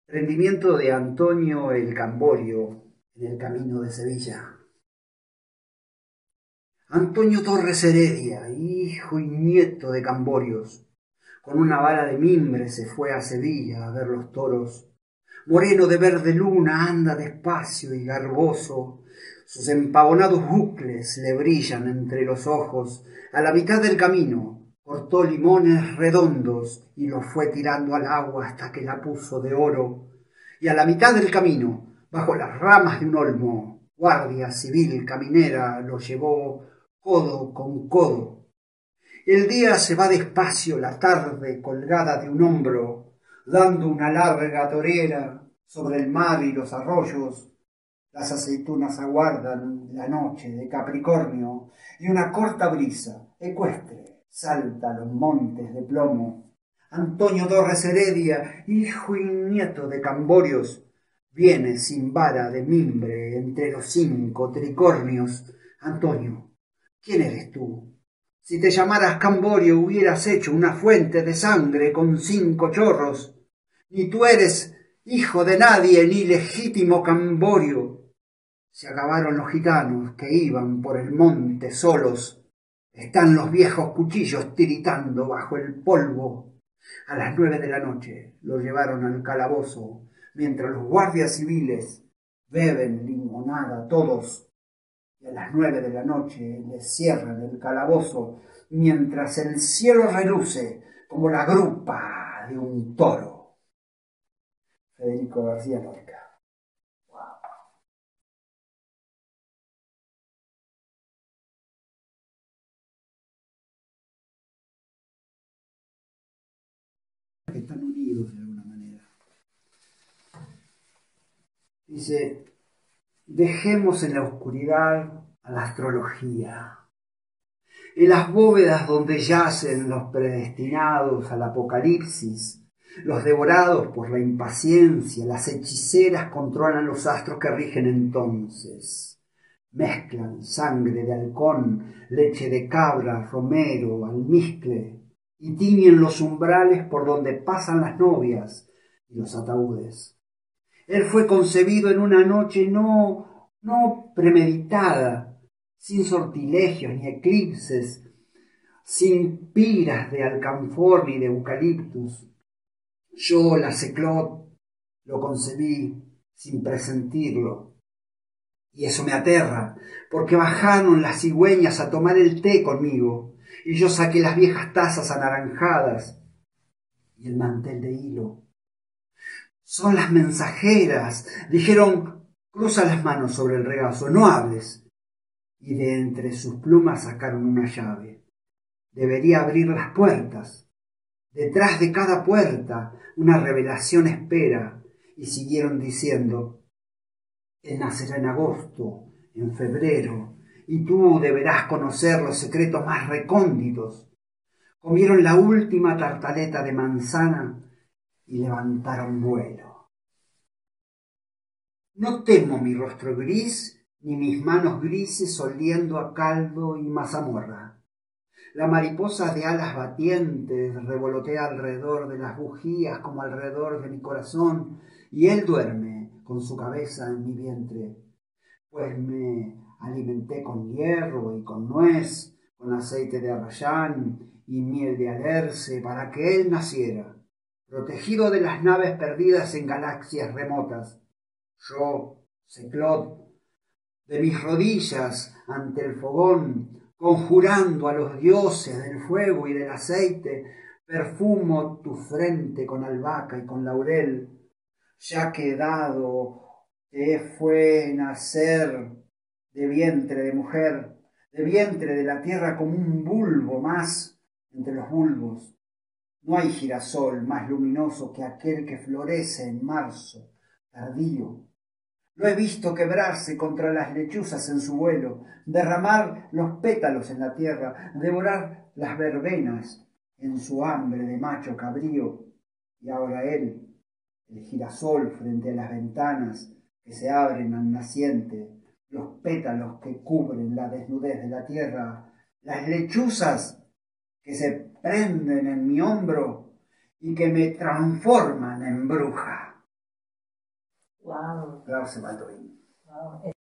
Rendimiento de Antonio el Camborio en el camino de Sevilla. Antonio Torres Heredia, hijo y nieto de Camborios, con una vara de mimbre se fue a Sevilla a ver los toros. Moreno de verde luna anda despacio y garboso, sus empavonados bucles le brillan entre los ojos. A la mitad del camino cortó limones redondos y los fue tirando al agua hasta que la puso de oro. Y a la mitad del camino, bajo las ramas de un olmo, guardia civil caminera lo llevó codo con codo. El día se va despacio, la tarde colgada de un hombro, dando una larga torera sobre el mar y los arroyos. Las aceitunas aguardan la noche de Capricornio y una corta brisa ecuestre salta los montes de plomo. Antonio Torres Heredia, hijo y nieto de Camborios, viene sin vara de mimbre entre los 5 tricornios. Antonio, ¿quién eres tú? Si te llamaras Camborio hubieras hecho una fuente de sangre con 5 chorros. Ni tú eres hijo de nadie ni legítimo Camborio. Se acabaron los gitanos que iban por el monte solos. Están los viejos cuchillos tiritando bajo el polvo. A las 9 de la noche lo llevaron al calabozo, mientras los guardias civiles beben limonada todos. Y a las 9 de la noche les cierran el calabozo, mientras el cielo reluce como la grupa de un toro. Federico García Lorca. Que están unidos de alguna manera. Dice, dejemos en la oscuridad a la astrología. En las bóvedas donde yacen los predestinados al apocalipsis, los devorados por la impaciencia, las hechiceras controlan los astros que rigen entonces. Mezclan sangre de halcón, leche de cabra, romero, almizcle, y tiñen los umbrales por donde pasan las novias y los ataúdes. Él fue concebido en una noche no premeditada, sin sortilegios ni eclipses, sin piras de alcanfor ni de eucaliptus. Yo, la Ceclot, lo concebí sin presentirlo. Y eso me aterra, porque bajaron las cigüeñas a tomar el té conmigo, y yo saqué las viejas tazas anaranjadas y el mantel de hilo. Son las mensajeras, dijeron, cruza las manos sobre el regazo, no hables. Y de entre sus plumas sacaron una llave. Debería abrir las puertas. Detrás de cada puerta una revelación espera. Y siguieron diciendo, él nacerá en agosto, en febrero, y tú deberás conocer los secretos más recónditos. Comieron la última tartaleta de manzana y levantaron vuelo. No temo mi rostro gris, ni mis manos grises oliendo a caldo y mazamorra. La mariposa de alas batientes revolotea alrededor de las bujías como alrededor de mi corazón, y él duerme con su cabeza en mi vientre, pues me alimenté con hierro y con nuez, con aceite de arrayán y miel de alerce, para que él naciera, protegido de las naves perdidas en galaxias remotas. Yo, Ceclot, de mis rodillas ante el fogón, conjurando a los dioses del fuego y del aceite, perfumo tu frente con albahaca y con laurel, ya que dado te fue nacer de vientre de mujer, de vientre de la tierra como un bulbo más entre los bulbos. No hay girasol más luminoso que aquel que florece en marzo tardío. Lo he visto quebrarse contra las lechuzas en su vuelo, derramar los pétalos en la tierra, devorar las verbenas en su hambre de macho cabrío. Y ahora él, el girasol frente a las ventanas que se abren al naciente, los pétalos que cubren la desnudez de la tierra, las lechuzas que se prenden en mi hombro y que me transforman en bruja. Wow. Lars Baldwin. Wow.